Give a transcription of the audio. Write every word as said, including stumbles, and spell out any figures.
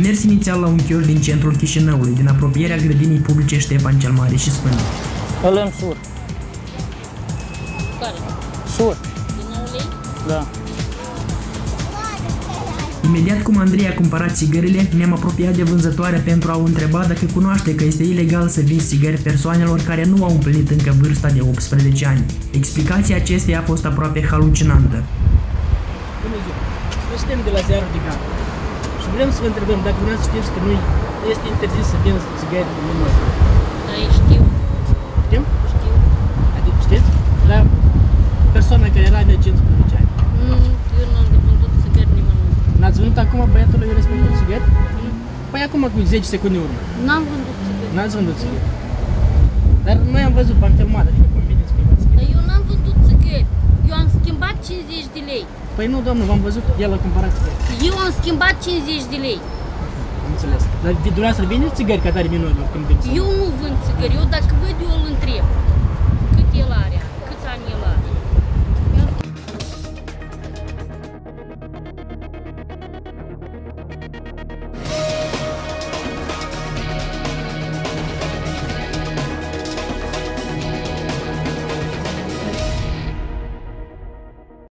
mers inițial la un chioșc din centrul Chișinăului, din apropierea grădinii publice Ștefan cel Mare și Sfânt. Îl însur. Care? Sur. Din nouă lei? Da. Imediat cum Andrei a cumpărat țigările, ne-am apropiat de vânzătoare pentru a o întreba dacă cunoaște că este ilegal să vinzi țigări persoanelor care nu au împlinit încă vârsta de optsprezece ani. Explicația acesteia a fost aproape halucinantă. Bună ziua! Noi suntem de la Ziarul de Gard și vrem să vă întrebăm dacă dumneavoastră știți că nu este interzis să vinzi țigări de minori. Da, eu știu. Știm? Știu. Adică știți? La persoana care era de cincisprezece ani. Nu, eu nu am de vândut țigări nimănui. N-ați vândut acum băiatului respectiv țigări? Păi acum cu zece secunde urmă. N-am vândut țigări. N-ați vândut țigări. Dar noi am văzut, v-am filmat, adică cum vedeți pe țigări. Dar eu n-am vândut țigări. Eu am schimbat cincizeci de lei. Păi nu, doamnă, v-am văzut, el a cumpărat țigări. Eu am schimbat cincizeci de lei. Am înțeles. Dar dumneavoastră vindeți țigări ca tare minorilor când vin? Eu nu vând țigări. Eu dacă văd, eu îl întreb cât el are.